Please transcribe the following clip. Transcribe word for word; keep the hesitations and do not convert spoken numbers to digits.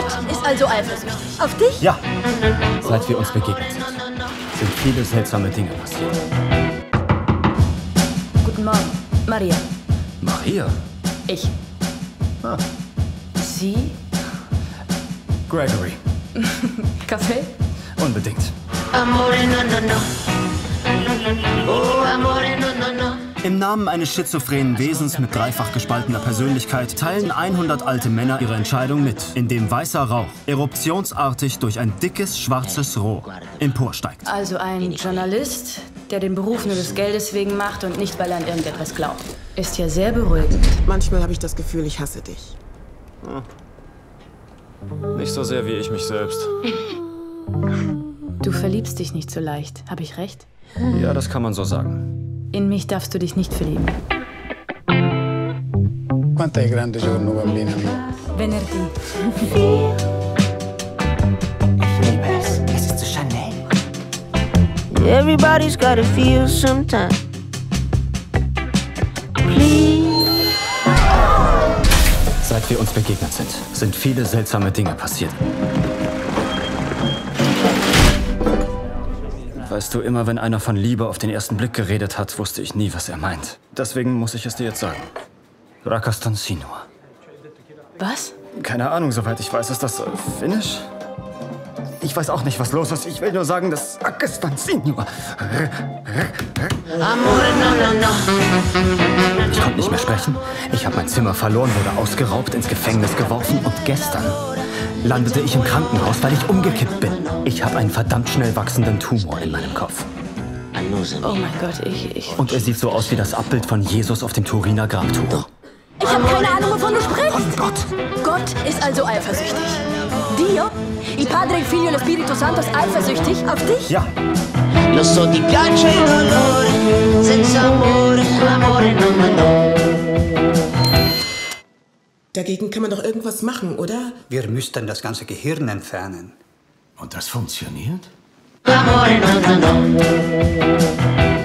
Gott ist also eifersüchtig. Auf dich? Ja. Seit wir uns begegnet sind, sind viele seltsame Dinge passiert. Guten Morgen, Maria. Maria? Ich. Ah. Sie? Gregory. Kaffee? Unbedingt. Amore no no no. Oh, amore no no no. Im Namen eines schizophrenen Wesens mit dreifach gespaltener Persönlichkeit teilen hundert alte Männer ihre Entscheidung mit, indem weißer Rauch eruptionsartig durch ein dickes, schwarzes Rohr emporsteigt. Also ein Journalist, der den Beruf nur des Geldes wegen macht und nicht, weil er an irgendetwas glaubt. Ist ja sehr beruhigend. Manchmal habe ich das Gefühl, ich hasse dich. Nicht so sehr wie ich mich selbst. Du verliebst dich nicht so leicht, habe ich recht? Ja, das kann man so sagen. In mich darfst du dich nicht verlieben. Quanto è grande giorno, bambina mia? Venerdì. Ich liebe es. Es ist zu Chanel. Everybody's gotta feel sometime. Please. Seit wir uns begegnet sind, sind viele seltsame Dinge passiert. Weißt du, immer wenn einer von Liebe auf den ersten Blick geredet hat, wusste ich nie, was er meint. Deswegen muss ich es dir jetzt sagen. Rakastan Sinua. Was? Keine Ahnung, soweit ich weiß, ist das äh, Finnisch? Ich weiß auch nicht, was los ist. Ich will nur sagen, dass Rakastan Sinua. Amore no no no. Ich konnte nicht mehr sprechen. Ich habe mein Zimmer verloren, wurde ausgeraubt, ins Gefängnis geworfen und gestern landete ich im Krankenhaus, weil ich umgekippt bin. Ich habe einen verdammt schnell wachsenden Tumor in meinem Kopf. Oh mein Gott, ich... ich Und er sieht so aus wie das Abbild von Jesus auf dem Turiner Grabtuch. ich habe keine Ahnung, wovon du sprichst. Von Gott! Gott ist also eifersüchtig. Dio? Il Padre, il Figlio e lo Spirito Santo ist eifersüchtig auf dich? Ja. Lo so ti piace il dolore, senza amore, amore no no no. Dagegen kann man doch irgendwas machen, oder? Wir müssten das ganze Gehirn entfernen. Und das funktioniert? Amore no no no.